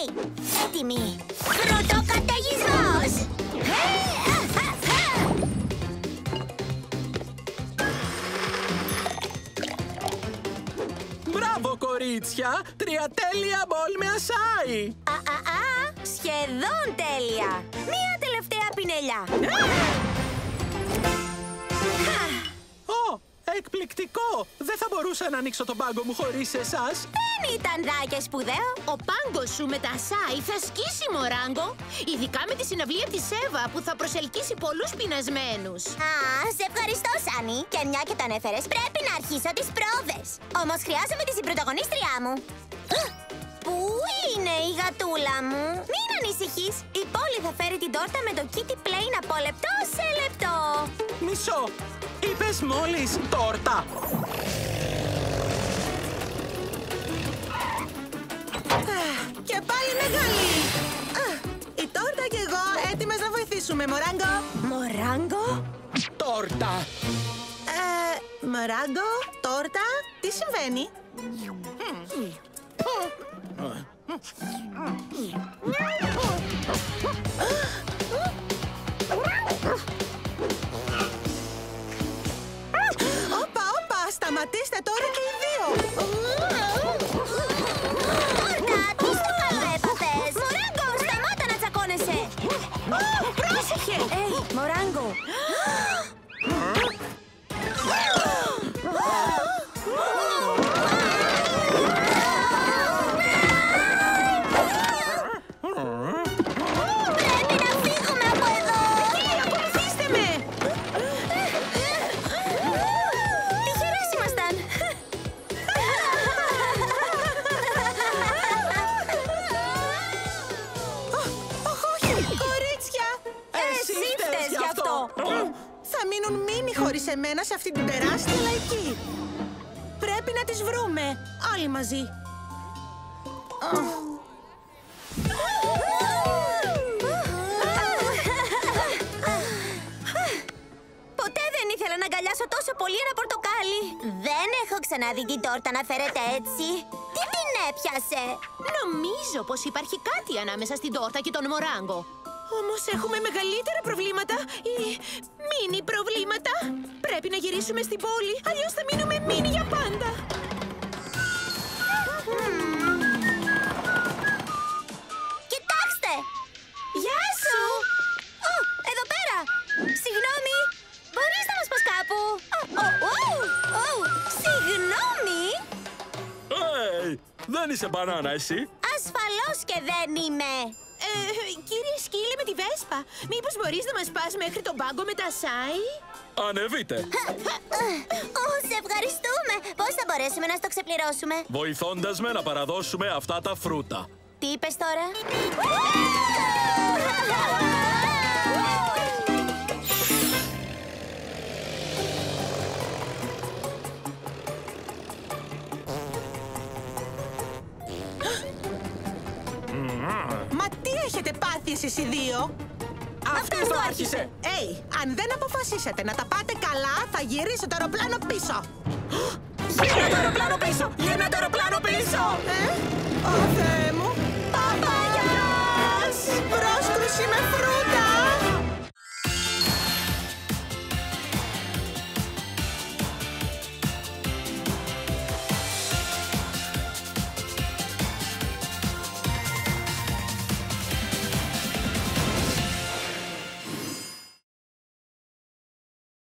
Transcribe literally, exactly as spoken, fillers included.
Οκ, έτοιμοι. Πρωτοκαταιγισμός! Μπράβο, κορίτσια! Τρία τέλεια μπολ με ασάι! Α, α, α, σχεδόν τέλεια! Μία τελευταία πινελιά. Ω, εκπληκτικό! Δεν θα μπορούσα να ανοίξω τον πάγκο μου χωρίς εσάς. Δεν ήταν δάκια σπουδαίο. Ο πάγκος σου με τα σάι θα σκίσει, Μοράγκο. Ειδικά με τη συναυλία της Εύα που θα προσελκύσει πολλούς πεινασμένους. Α, σε ευχαριστώ, Σάνι. Και μια και το ανέφερες, πρέπει να αρχίσω τις πρόβες. Όμως χρειάζομαι τη συμπρωταγωνίστριά μου. Πού είναι η γατούλα μου? Μην ανησυχείς. Η πόλη θα φέρει την τόρτα με το Kitty Plain από λεπτό σε λεπτό. Μισό! Είπες μόλις τόρτα! Και πάλι μεγάλη! Η τόρτα και εγώ έτοιμες να βοηθήσουμε, Μοράγκο. Μοράγκο? Τόρτα! Ε, Μοράγκο, τόρτα, τι συμβαίνει? Όπα, όπα, σταματήστε τώρα και οι δύο! Τόρτα, τι στο καλό έπαθες? Μοράγκο, σταμάτα να τσακώνεσαι! Πρόσεχε! Έι, Μοράγκο! Πρέπει να φύγουμε από εδώ! Ακολουθήστε με! Τυχερές ήμασταν! Όχι, κορίτσια! Εσύ φταίς γι' αυτό! Θα μείνουν μήνυ χωρίς εμένα σε αυτή την τεράστια λαϊκή. Πρέπει να τις βρούμε, όλοι μαζί. Ποτέ δεν ήθελα να αγκαλιάσω τόσο πολύ ένα πορτοκάλι. Δεν έχω ξαναδεί την τόρτα να φέρετε έτσι. Τι την έπιασε? Νομίζω πως υπάρχει κάτι ανάμεσα στην τόρτα και τον Μοράγκο. Όμως έχουμε μεγαλύτερα προβλήματα ή μίνι προβλήματα. Πρέπει να γυρίσουμε στην πόλη, αλλιώς θα μείνουμε μίνι για πάντα. Κοιτάξτε! Γεια σου! Ω, εδώ πέρα! Συγγνώμη! Μπορείς να μας πας κάπου? Ω, ω, ω, ω, συγγνώμη! Hey, δεν είσαι μπανάνα εσύ! Ασφαλώς και δεν είμαι! Ε, κύριε σκύλε με τη Βέσπα, μήπως μπορείς να μας πας μέχρι τον πάγκο με τα σάι? Ανεβείτε! Ω, σε ευχαριστούμε! Πώς θα μπορέσουμε να στο ξεπληρώσουμε? Βοηθώντας με να παραδώσουμε αυτά τα φρούτα. Τι είπες τώρα? Μα τι έχετε πάθει εσείς οι δύο? Αυτός το άρχισε! Έι, αν δεν αποφασίσετε να τα πάτε καλά, θα γυρίσω το αεροπλάνο πίσω. Γύρνα το αεροπλάνο πίσω! Γύρνα το αεροπλάνο πίσω! Ε, ο Θεέ